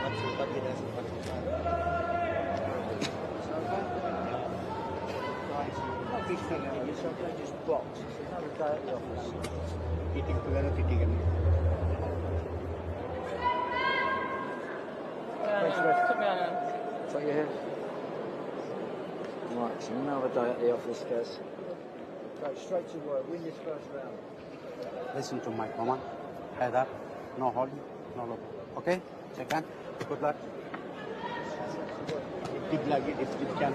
Big thing out of yourself, don't just box. It's another day at the office. Eating together, titigan. Is that your head? Right, so another day at the office, guys. Go straight to work, win this first round. Listen to my command. Head up, no holding, no low. Okay? Check hand. Good luck. Deep lagi, if you can.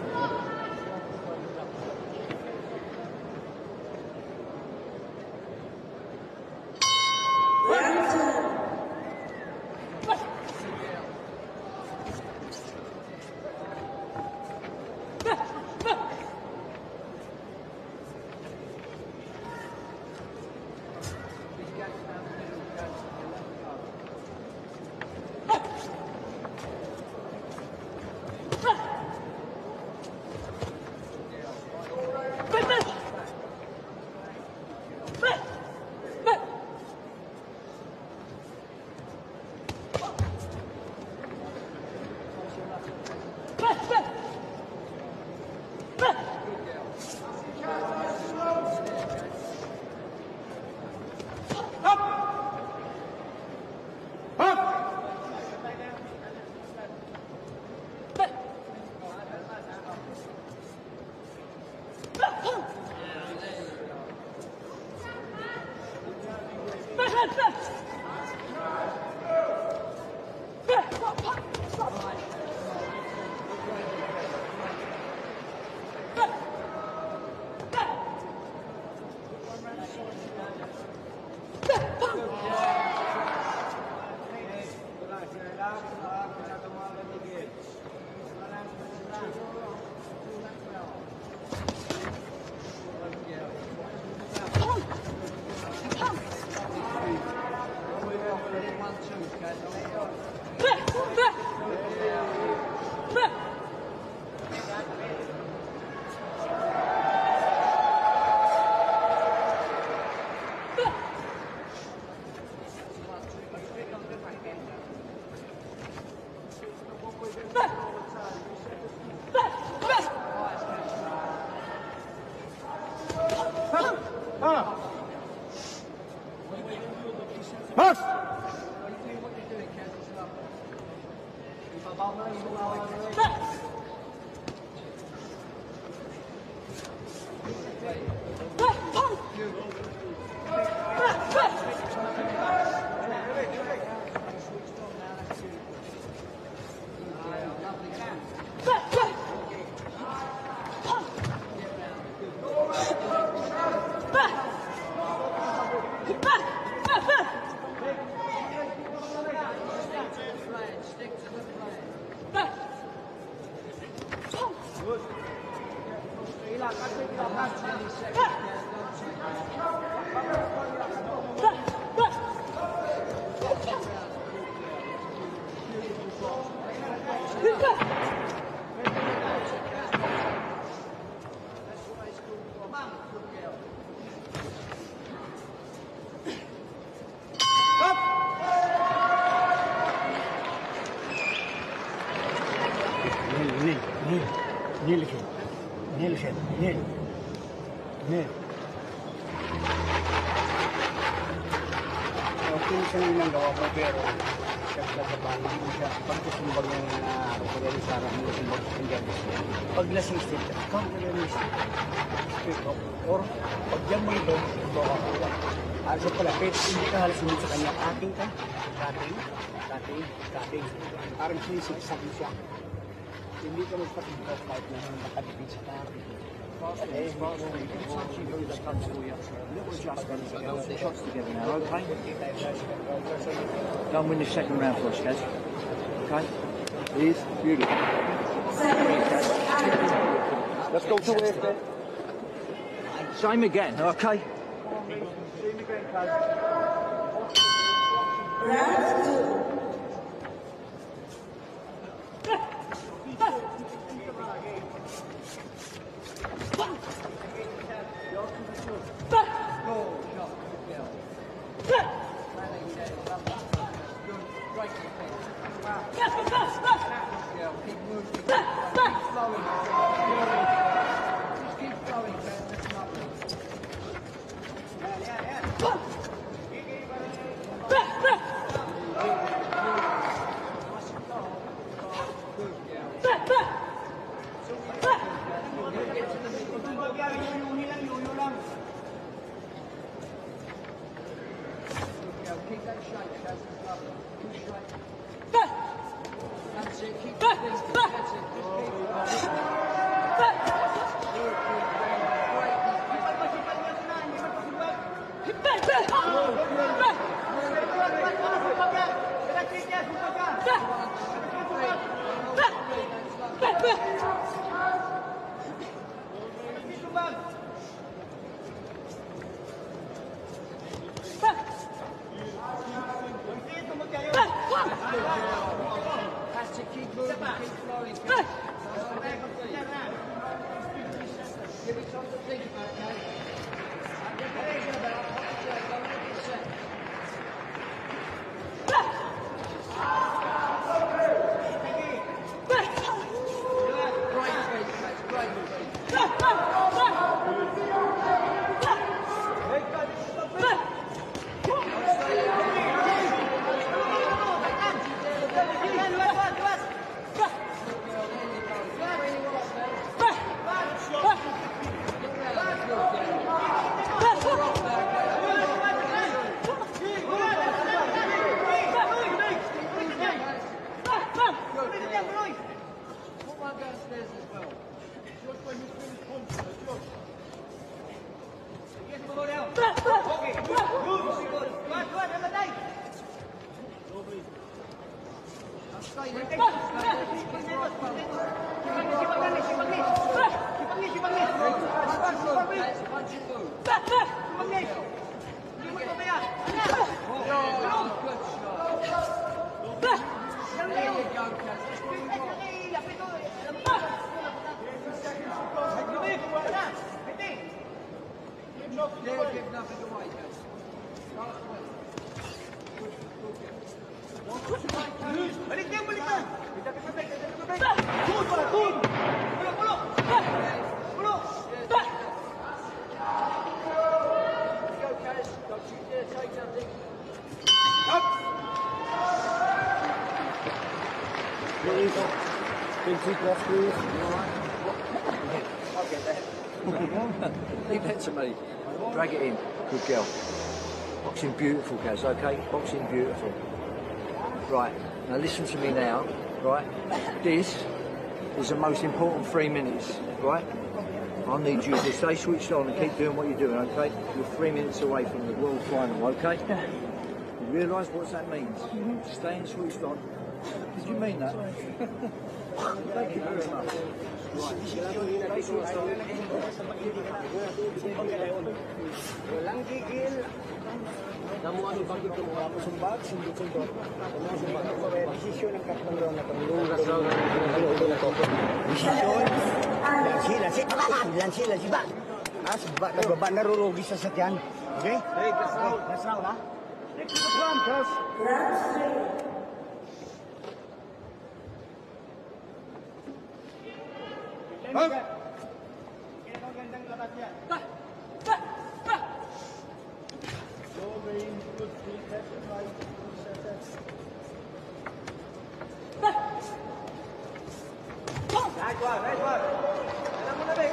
Or pag yan mo ito, ito ako. So pala, hindi ka halos sa kanya, cutting ka. Cutting. Parang sinisik-sak siya. Hindi ka magpapag-off kahit na nakadipid sa cutting. Shots together now, okay? Go and win the second round for us, guys. Okay? Please, beautiful. Let's go to it then. Same again, okay? Same again, Kaz. Round 2. That's it, keep the feet, that's it. That's it, keep moving, keep flowing. Give it time to think about it, mate. Get the legs about, concentrate, don't make it set. Great feet, mate, great feet. Leave that to me. Drag it in. Good girl. Boxing beautiful, Gaz, okay? Boxing beautiful. Right, now listen to me now, right? This is the most important 3 minutes, right? I need you to stay switched on and keep doing what you're doing, okay? You're 3 minutes away from the world final, okay? You realise what that means? Staying switched on. Did you mean that? Thank you very much. Walang gigil. Namu ano bang ito mo ako sumbag, sundot-sundot. Ano sumbag ko desisyon ng katlong round na pangulong. Desisyon. Lansi ba? Sebab nagbaba narurugi sa satyan. Okay? Hey, that's round, ha? Next round, Carlos. Magandang labat yan. Nice one. Alam mo na, Bek.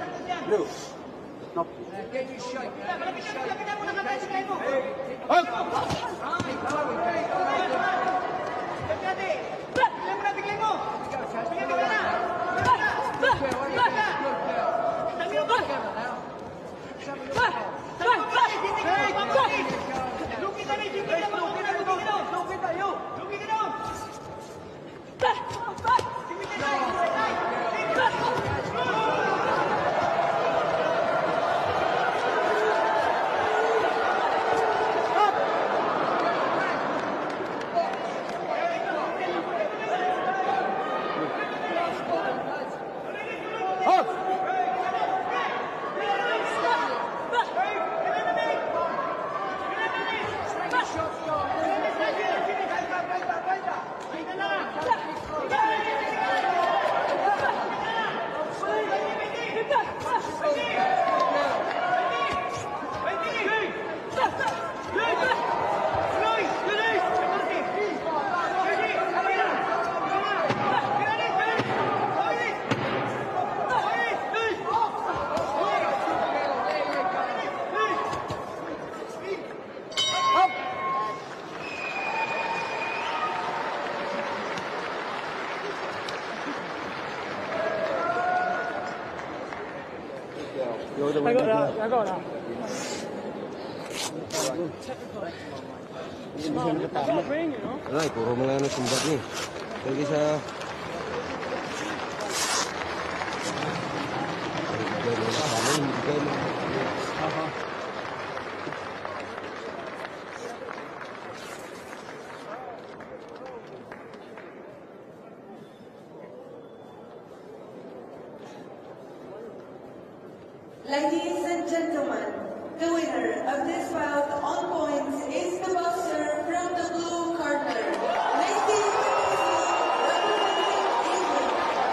Get your shake, man. Get your shake. Ay, puro mga ano sumbag ni. Lagi sa Ladies and gentlemen, the winner of this bout on points is the boxer from the blue corner, Nesthy Petecio, representing England.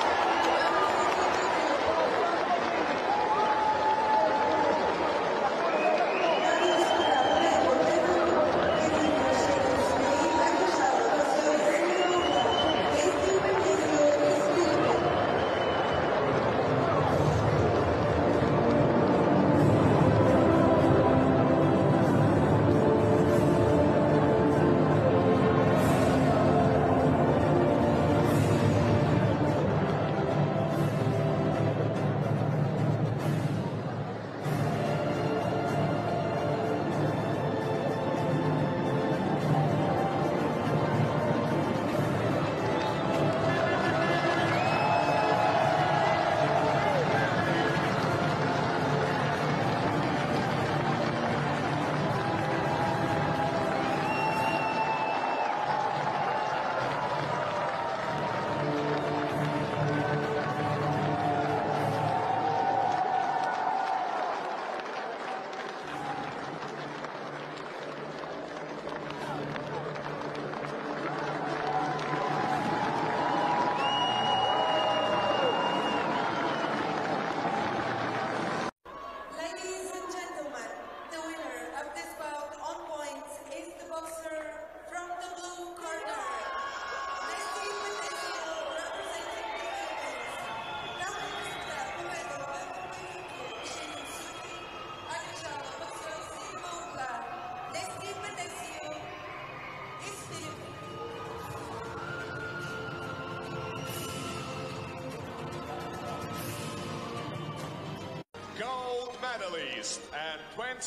Medalist and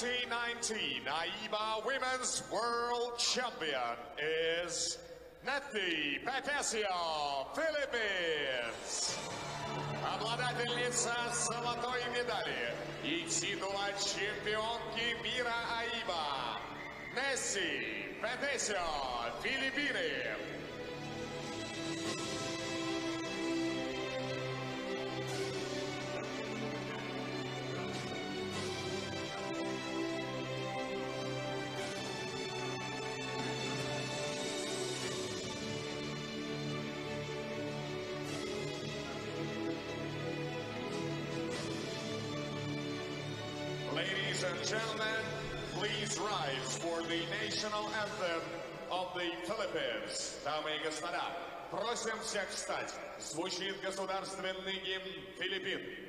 2019 AIBA Women's World Champion is Nesthy Petecio, Philippines. Обладательница золотой медали и титула чемпионки мира AIBA Nesthy Petecio, Филиппины. Ladies and gentlemen, please rise for the national anthem of the Philippines. Дамы и господа, просим всех встать. Звучит государственный гимн Филиппин.